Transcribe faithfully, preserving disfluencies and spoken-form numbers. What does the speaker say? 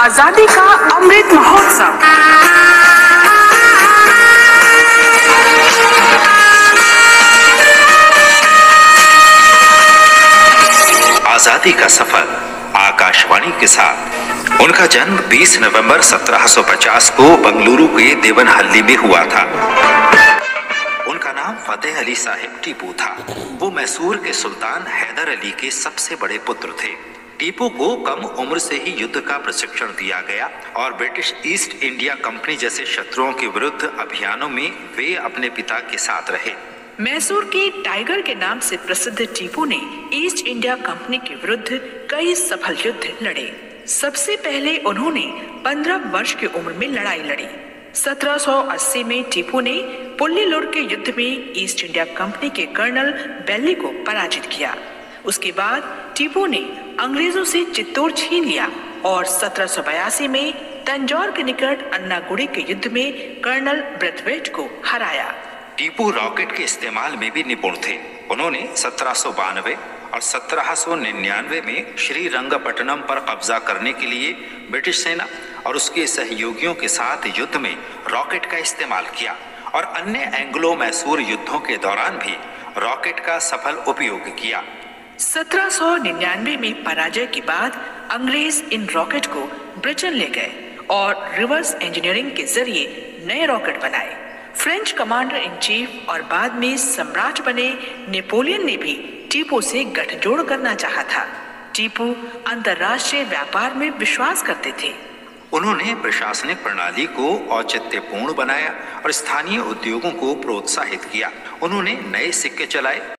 आजादी का अमृत महोत्सव। आजादी का सफर आकाशवाणी के साथ। उनका जन्म बीस नवंबर सत्रह सौ पचास को बंगलुरु के देवनहल्ली में हुआ था। उनका नाम फतेह अली साहिब टीपू था। वो मैसूर के सुल्तान हैदर अली के सबसे बड़े पुत्र थे। टीपू को कम उम्र से ही युद्ध का प्रशिक्षण दिया गया और ब्रिटिश ईस्ट इंडिया कंपनी जैसे शत्रुओं के विरुद्ध अभियानों में वे अपने पिता के साथ रहे। मैसूर के टाइगर के नाम से प्रसिद्ध टीपू ने ईस्ट इंडिया कंपनी के विरुद्ध कई सफल युद्ध लड़े। सबसे पहले उन्होंने पंद्रह वर्ष की उम्र में लड़ाई लड़ी। सत्रह सौ अस्सी में टीपू ने पुल्लीलुर के युद्ध में ईस्ट इंडिया कंपनी के कर्नल बेल्ली को पराजित किया। उसके बाद टीपू ने अंग्रेजों से चित्तौड़ छीन लिया और सत्रह सौ बयासी में तंजौर के निकट अन्नागुड़ी के युद्ध में कर्नल ब्रेथवेट को हराया। टीपू रॉकेट के इस्तेमाल में भी निपुण थे। उन्होंने सत्रह सौ बानवे और सत्रह सौ निन्यानवे में श्रीरंगपट्टनम पर कब्जा करने के लिए ब्रिटिश सेना और उसके सहयोगियों के साथ युद्ध में रॉकेट का इस्तेमाल किया और अन्य एंग्लो मैसूर युद्धों के दौरान भी रॉकेट का सफल उपयोग किया। सत्रह सौ निन्यानवे में पराजय के बाद अंग्रेज इन रॉकेट को ब्रिटेन ले गए और रिवर्स इंजीनियरिंग के जरिए नए रॉकेट बनाए। फ्रेंच कमांडर इन चीफ और बाद में सम्राट बने नेपोलियन ने भी टीपू से गठजोड़ करना चाहा था। टीपू अंतर्राष्ट्रीय व्यापार में विश्वास करते थे। उन्होंने प्रशासनिक प्रणाली को औचित्यपूर्ण बनाया और स्थानीय उद्योगों को प्रोत्साहित किया। उन्होंने नए सिक्के चलाए